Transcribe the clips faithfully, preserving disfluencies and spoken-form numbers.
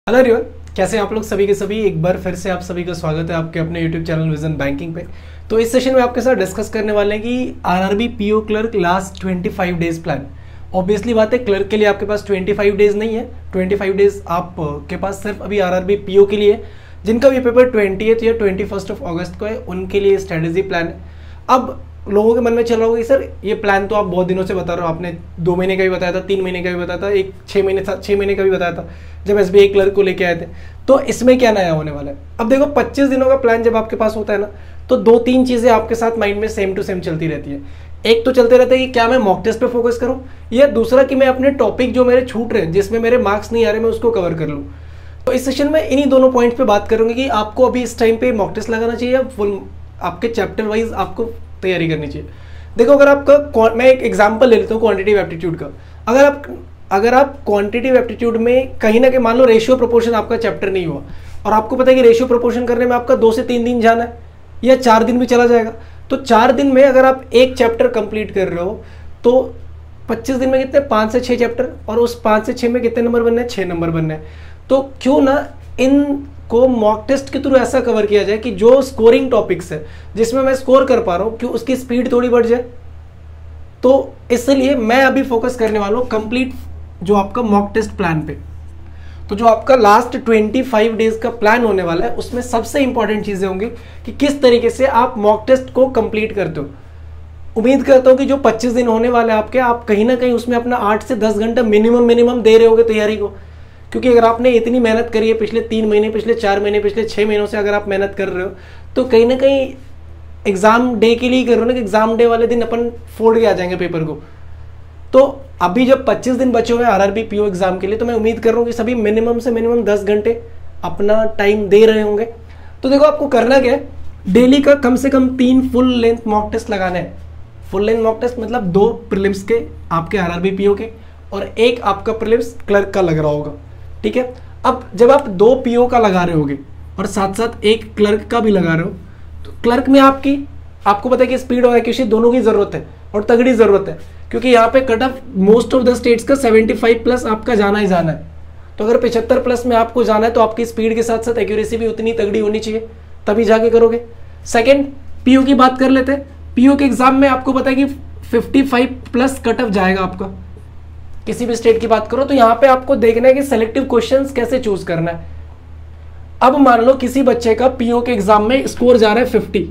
Hello everyone, कैसे हैं आप लोग सभी के सभी। एक बार फिर से आप सभी का स्वागत है आपके अपने यूट्यूब चैनल विजन बैंकिंग पे। तो इस सेशन में आपके साथ डिस्कस करने वाले हैं कि आरआरबी पीओ क्लर्क लास्ट पच्चीस डेज प्लान। ऑब्वियसली बात है, क्लर्क के लिए आपके पास पच्चीस डेज नहीं है, पच्चीस डेज आपके पास सिर्फ अभी आरआरबी पीओ के लिए। जिनका भी पेपर ट्वेंटिएथ या ट्वेंटी फर्स्ट ऑफ अगस्त को है उनके लिए स्ट्रेटेजी प्लान है। अब लोगों के मन में चल रहा होगा कि सर ये प्लान तो आप बहुत दिनों से बता रहे हो, आपने दो महीने का भी बताया था, तीन महीने का भी बताया था, एक छः महीने छः महीने का भी बताया था जब एसबीआई क्लर्क को लेके आए थे। तो इसमें क्या नया होने वाला है? अब देखो, पच्चीस दिनों का प्लान जब आपके पास होता है ना, तो दो तीन चीज़ें आपके साथ माइंड में सेम टू सेम चलती रहती है। एक तो चलते रहता है कि क्या मैं मॉक टेस्ट पे फोकस करूं, या दूसरा कि मैं अपने टॉपिक जो मेरे छूट रहे हैं, जिसमें मेरे मार्क्स नहीं आ रहे, मैं उसको कवर कर लूँ। तो इस सेशन में इन्हीं दोनों पॉइंट पे बात करूंगी कि आपको अभी इस टाइम पे मॉक टेस्ट लगाना चाहिए या फुल आपके चैप्टर वाइज आपको तैयारी करनी चाहिए। देखो, अगर आपका, मैं एक एग्जांपल ले लेता हूँ क्वांटिटेटिव एप्टीट्यूड का। अगर आप अगर आप क्वांटिटेटिव एप्टीट्यूड में कहीं ना कहीं मान लो रेशियो प्रोपोर्शन आपका चैप्टर नहीं हुआ, और आपको पता है कि रेशियो प्रोपोर्शन करने में आपका दो से तीन दिन जाना है या चार दिन भी चला जाएगा, तो चार दिन में अगर आप एक चैप्टर कंप्लीट कर रहे हो तो पच्चीस दिन में कितने, पाँच से छः चैप्टर, और उस पाँच से छः में कितने नंबर बनने हैं? छः नंबर बनने हैं। तो क्यों ना इन को मॉक टेस्ट के थ्रू ऐसा कवर किया जाए कि जो स्कोरिंग टॉपिक्स है जिसमें मैं स्कोर कर पा रहा हूँ, क्यों उसकी स्पीड थोड़ी बढ़ जाए। तो इसलिए मैं अभी फोकस करने वाला हूँ कंप्लीट जो आपका मॉक टेस्ट प्लान पे। तो जो आपका लास्ट पच्चीस डेज का प्लान होने वाला है, उसमें सबसे इंपॉर्टेंट चीजें होंगी कि किस तरीके से आप मॉक टेस्ट को कंप्लीट करते हो। उम्मीद करता हूँ कि जो पच्चीस दिन होने वाले आपके, आप कहीं ना कहीं उसमें अपना आठ से दस घंटा मिनिमम मिनिमम दे रहे होगे तैयारी को। क्योंकि अगर आपने इतनी मेहनत करी है पिछले तीन महीने, पिछले चार महीने, पिछले छः महीनों से अगर आप मेहनत कर रहे हो, तो कहीं ना कहीं एग्जाम डे के लिए कर रहे हो ना, कि एग्जाम डे वाले दिन अपन फोड़ के आ जाएंगे पेपर को। तो अभी जब पच्चीस दिन बचे हुए हैं आरआरबी पीओ एग्जाम के लिए, तो मैं उम्मीद कर रहा हूँ कि सभी मिनिमम से मिनिमम दस घंटे अपना टाइम दे रहे होंगे। तो देखो, आपको करना क्या है, डेली का कम से कम तीन फुल लेंथ मॉक टेस्ट लगाना है। फुल लेंथ मॉक टेस्ट मतलब दो प्रीलिम्स के आपके आरआरबी पीओ के, और एक आपका प्रीलिम्स क्लर्क का लग रहा होगा, ठीक है। अब जब आप दो पीओ का लगा रहे होगे और साथ साथ एक क्लर्क का भी लगा रहे हो, तो क्लर्क में आपकी आपको पता है कि स्पीड और एक्यूरेसी दोनों की जरूरत है, और तगड़ी जरूरत है, क्योंकि यहाँ पे cut off most of the states का पचहत्तर प्लस आपका जाना ही जाना है। तो अगर पचहत्तर प्लस में आपको जाना है, तो आपकी स्पीड के साथ साथ एक्यूरेसी भी उतनी तगड़ी होनी चाहिए, तभी जाके करोगे। सेकंड, पीओ की बात कर लेते हैं। पीओ के एग्जाम में आपको पता है कि पचपन प्लस कट ऑफ जाएगा आपका, किसी भी स्टेट की बात करो। तो यहाँ पे आपको देखना है कि सेलेक्टिव क्वेश्चंस कैसे चूज करना है। अब मान लो किसी बच्चे का पीओ के एग्जाम में स्कोर जा रहा है पचास,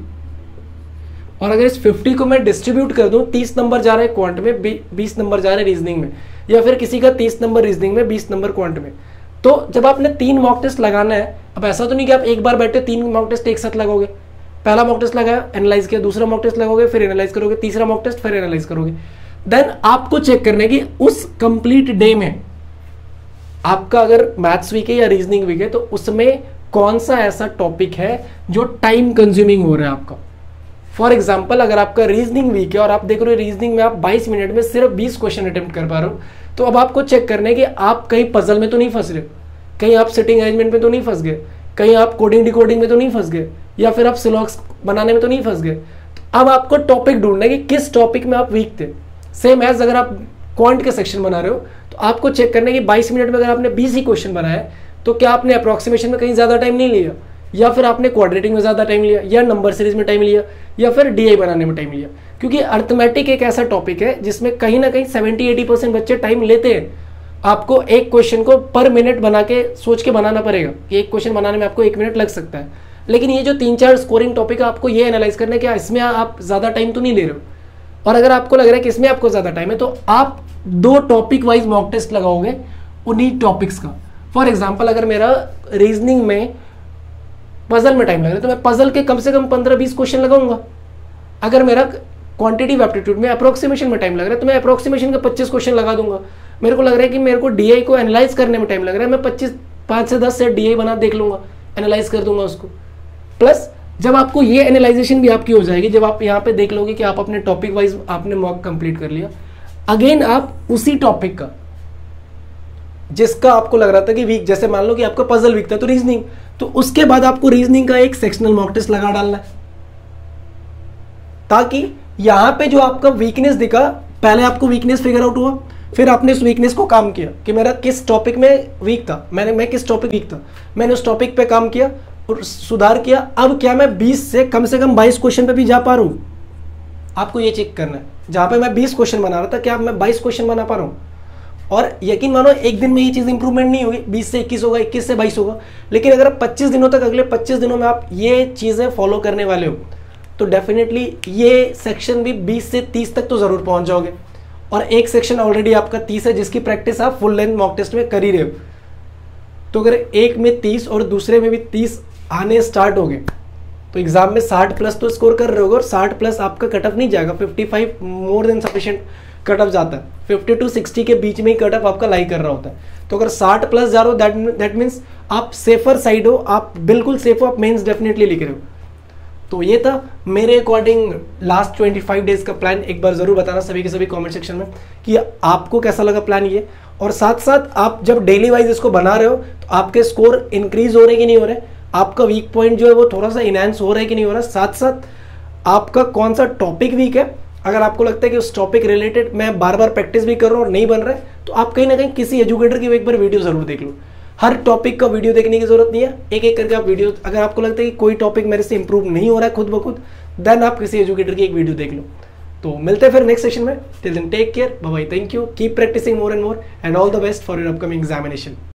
और अगर इस पचास को मैं डिस्ट्रीब्यूट कर दूं, तीस नंबर जा रहे हैं क्वांट में, बीस नंबर जा रहे हैं रीजनिंग में, या फिर किसी का तीस नंबर रीजनिंग में, बीस नंबर क्वांट में। तो जब आपने तीन मॉक टेस्ट लगाना है, अब ऐसा तो नहीं कि आप एक बार बैठे तीन मॉक टेस्ट एक साथ लगाओगे। पहला मॉक टेस्ट लगाया, एनालाइज किया, दूसरा मॉक टेस्ट लगाओगे, फिर एनालाइज करोगे, तीसरा मॉक टेस्ट, फिर एनालाइज करोगे। देन आपको चेक करना है कि उस कंप्लीट डे में आपका अगर मैथ्स वीक है या रीजनिंग वीक है, तो उसमें कौन सा ऐसा टॉपिक है जो टाइम कंज्यूमिंग हो रहा है आपका। फॉर एग्जाम्पल, अगर आपका रीजनिंग वीक है और आप देख रहे हो रीजनिंग में आप बाईस मिनट में सिर्फ बीस क्वेश्चन अटेम्प्ट कर पा रहे हो, तो अब आपको चेक करना है कि आप कहीं पजल में तो नहीं फंस रहे, कहीं आप सिटिंग अरेंजमेंट में तो नहीं फंस गए, कहीं आप कोडिंग डिकोडिंग में तो नहीं फंस गए, या फिर आप सिलॉक्स बनाने में तो नहीं फंस गए। अब आपको टॉपिक ढूंढना है कि किस टॉपिक में आप वीक थे। सेम एज अगर आप क्वांट के सेक्शन बना रहे हो, तो आपको चेक करना है कि बाईस मिनट में अगर आपने बीस ही क्वेश्चन बनाया, तो क्या आपने अप्रोक्सीमेशन में कहीं ज्यादा टाइम नहीं लिया, या फिर आपने क्वाड्रेटिक में ज्यादा टाइम लिया, या नंबर सीरीज में टाइम लिया, या फिर डीआई बनाने में टाइम लिया। क्योंकि अर्थमेटिक एक ऐसा टॉपिक है जिसमें कहीं ना कहीं सेवेंटी एटी परसेंट बच्चे टाइम लेते हैं। आपको एक क्वेश्चन को पर मिनट बना के सोच के बनाना पड़ेगा कि एक क्वेश्चन बनाने में आपको एक मिनट लग सकता है। लेकिन ये जो तीन चार स्कोरिंग टॉपिक है, आपको ये एनालाइज करना है कि इसमें आप ज्यादा टाइम तो नहीं ले रहे हो, और अगर आपको लग रहा है कि इसमें आपको ज्यादा टाइम है, तो आप दो टॉपिक वाइज मॉक टेस्ट लगाओगे उन्हीं टॉपिक्स का। फॉर एग्जाम्पल, अगर मेरा रीजनिंग में पजल में टाइम लग रहा है, तो मैं पजल के कम से कम पंद्रह बीस क्वेश्चन लगाऊंगा। अगर मेरा क्वांटिटेटिव एप्टीट्यूड में अप्रोक्सीमेशन में टाइम लग रहा है, तो मैं अप्रोक्सीमेशन का पच्चीस क्वेश्चन लगा दूंगा। मेरे को लग रहा है कि मेरे को डीआई को एनालाइज करने में टाइम लग रहा है, मैं पच्चीस पाँच से दस सेट डीआई बना देख लूंगा, एनालाइज कर दूंगा उसको। प्लस जब आपको ये एनालाइजेशन भी आपकी हो जाएगी, जब आप यहाँ पे देख लोगे कि आप अपने टॉपिक वाइज आपने मॉक कंप्लीट कर लिया, अगेन आप उसी टॉपिक का जिसका आपको लग रहा था कि वीक, जैसे मान लो कि आपका पजल वीक था तो रीजनिंग, तो उसके बाद आपको रीजनिंग का एक सेक्शनल मॉक टेस्ट लगा डालना है, ताकि यहां पे जो आपका वीकनेस दिखा, पहले आपको वीकनेस फिगर आउट हुआ, फिर आपने उस वीकनेस को काम किया कि मेरा किस टॉपिक में वीक था, मैंने मैं किस टॉपिक वीक था, मैंने उस टॉपिक पे काम किया और सुधार किया। अब क्या मैं बीस से कम से कम बाईस क्वेश्चन पे भी जा पा रहा हूँ? आपको ये चेक करना है। जहाँ पे मैं बीस क्वेश्चन बना रहा था, क्या मैं बाईस क्वेश्चन बना पा रहा हूँ? और यकीन मानो एक दिन में ये चीज़ इंप्रूवमेंट नहीं होगी, बीस से इक्कीस होगा, इक्कीस से बाईस होगा, लेकिन अगर आप पच्चीस दिनों तक, अगले पच्चीस दिनों में आप ये चीज़ें फॉलो करने वाले हो तो डेफिनेटली ये सेक्शन भी बीस से तीस तक तो ज़रूर पहुँच जाओगे। और एक सेक्शन ऑलरेडी आपका तीस है जिसकी प्रैक्टिस आप फुल लेंथ मॉक टेस्ट में कर ही रहे हो। तो अगर एक में तीस और दूसरे में भी तीस आने स्टार्ट हो गए तो एग्जाम में साठ प्लस तो स्कोर कर रहे होगे, और साठ प्लस आपका कट ऑफ नहीं जाएगा, पचपन more than sufficient cut off जाता है, फिफ्टी टू सिक्सटी के बीच में ही कट ऑफ आपका लाई कर रहा होता है। तो अगर साठ प्लस जा रहे हो दैट दैट मीन्स आप सेफर साइड हो, आप बिल्कुल सेफ हो, आप मेंस डेफिनेटली लिख रहे हो। तो ये था मेरे अकॉर्डिंग लास्ट पच्चीस डेज का प्लान। एक बार जरूर बताना सभी के सभी कमेंट सेक्शन में कि आपको कैसा लगा प्लान ये, और साथ साथ आप जब डेली वाइज इसको बना रहे हो तो आपके स्कोर इंक्रीज हो रहे कि नहीं हो रहे, आपका वीक पॉइंट जो है वो थोड़ा सा इनहेंस हो रहा है कि नहीं हो रहा, साथ साथ आपका कौन सा टॉपिक वीक है। अगर आपको लगता है कि उस टॉपिक रिलेटेड मैं बार बार प्रैक्टिस भी कर रहा हूँ और नहीं बन रहा है, तो आप कहीं ना कहीं किसी एजुकेटर की एक बार वीडियो जरूर देख लो। हर टॉपिक का वीडियो देखने की जरूरत नहीं है, एक एक करके आप वीडियो, अगर आपको लगता है कि कोई टॉपिक मेरे से इंप्रूव नहीं हो रहा है खुद ब खुद, देन आप किसी एजुकेटर की एक वीडियो देख लो। तो मिलते हैं फिर नेक्स्ट सेशन में। Till then take care, bye bye, thank you, keep practising more and more and all the best for your upcoming examination.